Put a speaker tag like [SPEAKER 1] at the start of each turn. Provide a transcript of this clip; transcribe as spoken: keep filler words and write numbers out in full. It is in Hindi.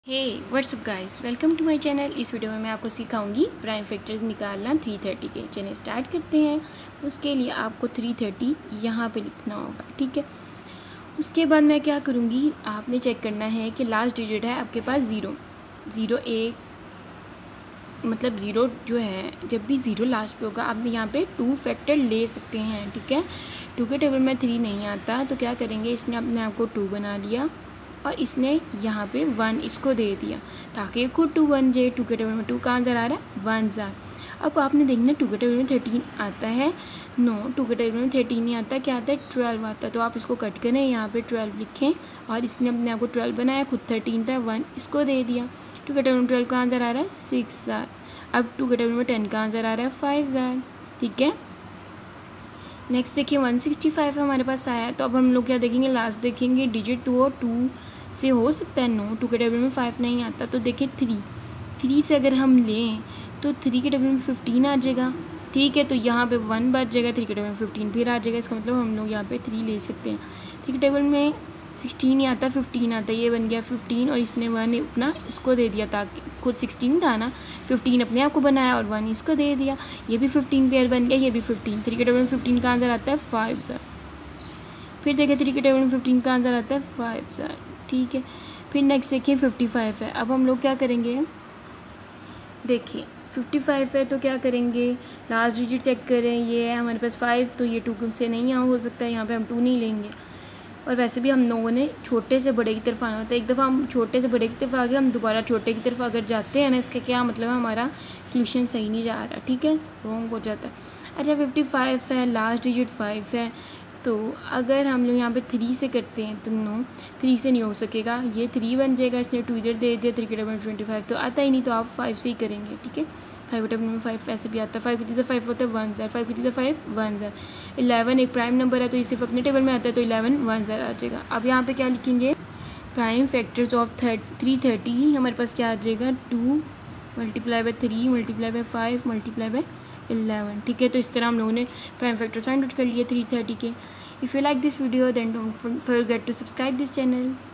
[SPEAKER 1] Hey what's up guys, welcome to my channel. इस वीडियो में मैं आपको सिखाऊंगी प्राइम फैक्टर्स निकालना थ्री थर्टी के। चलिए स्टार्ट करते हैं। उसके लिए आपको थ्री थर्टी यहाँ पे लिखना होगा, ठीक है। उसके बाद मैं क्या करूँगी, आपने चेक करना है कि लास्ट डिजिट है आपके पास ज़ीरो ज़ीरो एक, मतलब ज़ीरो जो है जब भी ज़ीरो लास्ट पे होगा आपने यहाँ पे टू फैक्टर ले सकते हैं, ठीक है। टू के टेबल में थ्री नहीं आता तो क्या करेंगे, इसने अपने आप को टू बना लिया और इसने यहाँ पे वन इसको दे दिया ताकि खुद टू बन जाए। टू के टेबल में टू का आंसर आ रहा है वन ज़ार। अब आपने देखना टू के टेबल में थर्टीन आता है, नो टू के टेबल में थर्टीन नहीं आता, क्या आता है ट्वेल्व आता है। तो आप इसको कट करें, यहाँ पे ट्वेल्व लिखें और इसने अपने आप को ट्वेल्व बनाया, खुद थर्टीन था, वन इसको दे दिया। टू के टेबल में ट्वेल्व का आंसर आ रहा है सिक्स ज़ार। अब टू के टेबल में टेन का आंसर आ रहा है फाइव ज़ार, ठीक है। नेक्स्ट देखिए वन सिक्सटी फाइव हमारे पास आया, तो अब हम लोग क्या देखेंगे, लास्ट देखेंगे डिजिट तो वो टू से हो सकता है, नो टू के टेबल में फाइव नहीं आता। तो देखिए थ्री थ्री से अगर हम लें तो थ्री के टेबल में फिफ्टीन आ जाएगा, ठीक है। तो यहाँ पे वन बच जाएगा, थ्री के टेबल में फिफ्टीन फिर आ जाएगा। इसका मतलब हम लोग यहाँ पे थ्री ले सकते हैं। थ्री के टेबल में सिक्सटीन ही आता, फिफ्टीन आता है, ये बन गया फिफ्टीन और इसने वन अपना इसको दे दिया ताकि खुद सिक्सटीन था ना, फिफ्टीन अपने आप को बनाया और वन इसको दे दिया, ये भी फिफ्टीन पेयर बन गया, ये भी फिफ्टीन। थ्री के टेबल में फिफ्टीन का आंसर आता है फाइव ज़ार। फिर देखिए थ्री के टेबल में फिफ्टीन का आंसर आता है फाइव ज़ार, ठीक है। फिर नेक्स्ट देखिए फिफ्टी फाइव है। अब हम लोग क्या करेंगे, देखिए फिफ्टी फाइव है तो क्या करेंगे, लास्ट डिजिट चेक करें, ये है हमारे पास फाइव, तो ये टू से नहीं यहाँ हो सकता है, यहाँ पे हम टू नहीं लेंगे। और वैसे भी हम लोगों ने छोटे से बड़े की तरफ आना होता है। एक दफ़ा हम छोटे से बड़े की तरफ आ गए, हम दोबारा छोटे की तरफ अगर जाते हैं ना, इसका क्या मतलब है, हमारा सोल्यूशन सही नहीं जा रहा, ठीक है, रॉन्ग हो जाता है। अच्छा फिफ्टी फाइव है, लास्ट डिजिट फाइव है, तो अगर हम लोग यहाँ पे थ्री से करते हैं तो नो थ्री से नहीं हो सकेगा, ये थ्री बन जाएगा, इसने टू इधर दे दिया, थ्री के टेबल में ट्वेंटी फाइव तो आता ही नहीं, तो आप फाइव से ही करेंगे, ठीक है। फाइव के टेबल में फाइव ऐसे भी आता है, फाइव कितनी से फाइव होता है वन ज़ार, फाइव कितनी से फाइव वन ज़ार। इलेवन एक प्राइम नंबर है तो ये सिर्फ अपने टेबल में आता है, तो इलेवन वन ज़ार आ जाएगा। अब यहाँ पे क्या लिखेंगे, prime factors of three thirty हमारे पास क्या आ जाएगा, two multiply by three multiply by five multiply by eleven, ठीक है। तो इस तरह हम लोगों ने प्राइम फैक्टर फाइंड आउट कर लिए थ्री थर्टी के। If you like this video then don't forget to subscribe this channel.